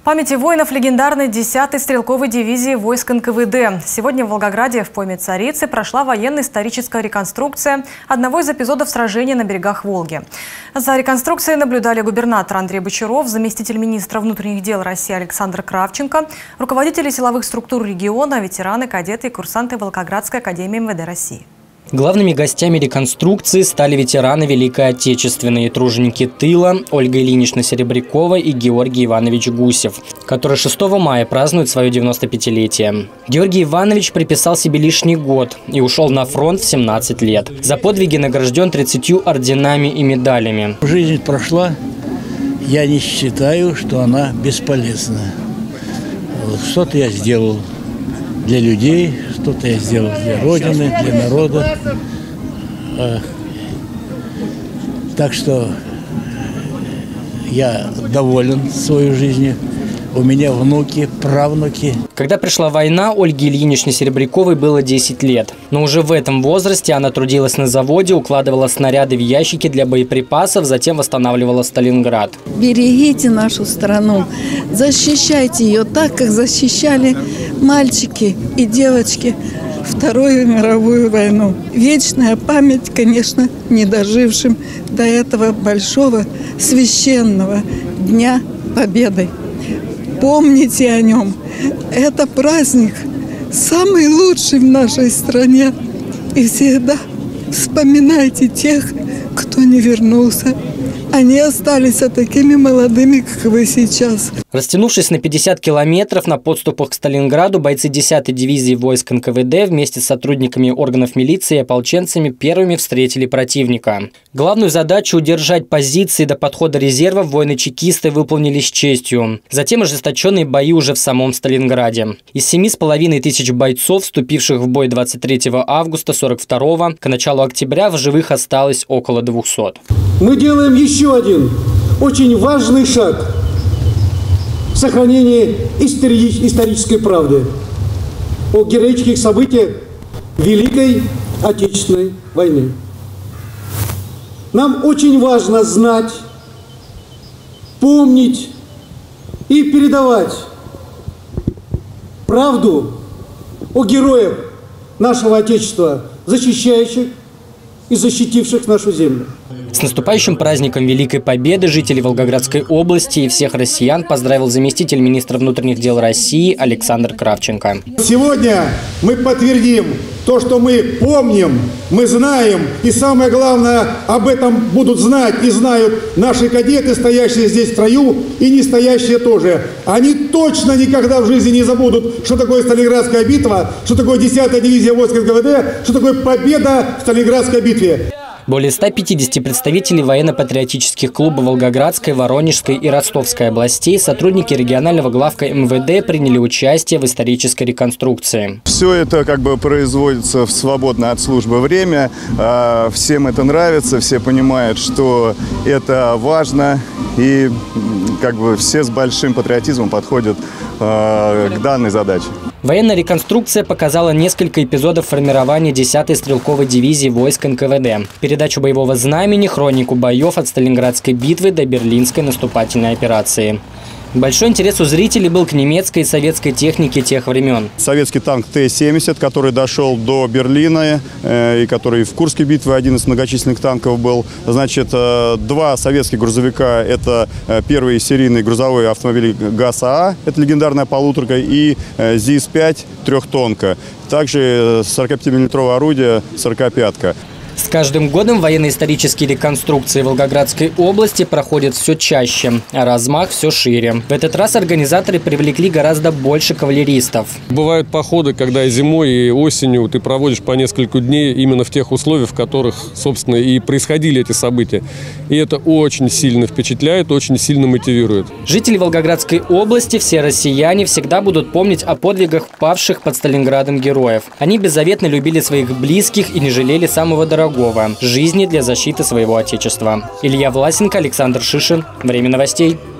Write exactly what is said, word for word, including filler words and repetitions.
Памяти воинов легендарной десятой стрелковой дивизии войск эн ка вэ дэ. Сегодня в Волгограде в пойме Царицы прошла военно-историческая реконструкция одного из эпизодов сражения на берегах Волги. За реконструкцией наблюдали губернатор Андрей Бочаров, заместитель министра внутренних дел России Александр Кравченко, руководители силовых структур региона, ветераны, кадеты и курсанты Волгоградской академии эм вэ дэ России. Главными гостями реконструкции стали ветераны Великой Отечественной, труженики тыла Ольга Ильинична Серебрякова и Георгий Иванович Гусев, которые шестого мая празднуют свое девяностопятилетие. Георгий Иванович приписал себе лишний год и ушел на фронт в семнадцать лет. За подвиги награжден тридцатью орденами и медалями. Жизнь прошла, я не считаю, что она бесполезна. Что-то я сделал для людей, что-то я сделал для Родины, для народа. Так что я доволен своей жизнью. У меня внуки, правнуки. Когда пришла война, Ольге Ильиничне Серебряковой было десять лет. Но уже в этом возрасте она трудилась на заводе, укладывала снаряды в ящики для боеприпасов, затем восстанавливала Сталинград. Берегите нашу страну, защищайте ее так, как защищали мальчики и девочки Вторую мировую войну. Вечная память, конечно, не дожившим до этого большого священного Дня Победы. Помните о нем. Это праздник самый лучший в нашей стране. И всегда вспоминайте тех, кто не вернулся. Они остались такими молодыми, как вы сейчас. Растянувшись на пятьдесят километров на подступах к Сталинграду, бойцы десятой дивизии войск эн ка вэ дэ вместе с сотрудниками органов милиции и ополченцами первыми встретили противника. Главную задачу удержать позиции до подхода резервов воины-чекисты выполнили с честью. Затем ожесточенные бои уже в самом Сталинграде. Из семи с половиной тысяч бойцов, вступивших в бой двадцать третьего августа сорок второго, к началу октября в живых осталось около двухсот. Мы делаем еще один очень важный шаг в сохранении исторической правды о героических событиях Великой Отечественной войны. Нам очень важно знать, помнить и передавать правду о героях нашего Отечества, защищающих и защитивших нашу землю. С наступающим праздником Великой Победы жителей Волгоградской области и всех россиян поздравил заместитель министра внутренних дел России Александр Кравченко. Сегодня мы подтвердим то, что мы помним, мы знаем, и самое главное, об этом будут знать и знают наши кадеты, стоящие здесь в строю, и не стоящие тоже. Они точно никогда в жизни не забудут, что такое Сталинградская битва, что такое десятая дивизия войск эн ка вэ дэ, что такое победа в Сталинградской битве. Более ста пятидесяти представителей военно-патриотических клубов Волгоградской, Воронежской и Ростовской областей, сотрудники регионального главка эм вэ дэ приняли участие в исторической реконструкции. Все это как бы производится в свободное от службы время. Всем это нравится, все понимают, что это важно, и как бы все с большим патриотизмом подходят к данной задаче. Военная реконструкция показала несколько эпизодов формирования десятой стрелковой дивизии войск эн ка вэ дэ, передачу боевого знамени, хронику боев от Сталинградской битвы до Берлинской наступательной операции. Большой интерес у зрителей был к немецкой и советской технике тех времен. Советский танк Т семьдесят, который дошел до Берлина э, и который в Курской битве один из многочисленных танков был. Значит, э, два советских грузовика – это э, первый серийный грузовой автомобиль ГАЗ-АА, это легендарная полуторка, и э, ЗИС пять трехтонка. Также сорокапятимиллиметровое орудие сорокопятка. С каждым годом военно-исторические реконструкции Волгоградской области проходят все чаще, а размах все шире. В этот раз организаторы привлекли гораздо больше кавалеристов. Бывают походы, когда и зимой, и осенью ты проводишь по несколько дней именно в тех условиях, в которых, собственно, и происходили эти события. И это очень сильно впечатляет, очень сильно мотивирует. Жители Волгоградской области, все россияне, всегда будут помнить о подвигах павших под Сталинградом героев. Они беззаветно любили своих близких и не жалели самого дорогого – жизни для защиты своего отечества. Илья Власенко, Александр Шишин. Время новостей.